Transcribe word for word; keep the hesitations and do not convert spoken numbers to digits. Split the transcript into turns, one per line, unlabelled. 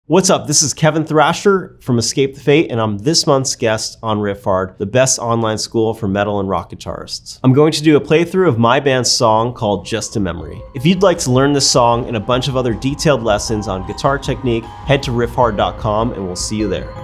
What's up? This is Kevin Thrasher from Escape the Fate, and I'm this month's guest on Riff Hard, the best online school for metal and rock guitarists. I'm going to do a playthrough of my band's song called Just a Memory. If you'd like to learn this song and a bunch of other detailed lessons on guitar technique, head to riff hard dot com and we'll see you there.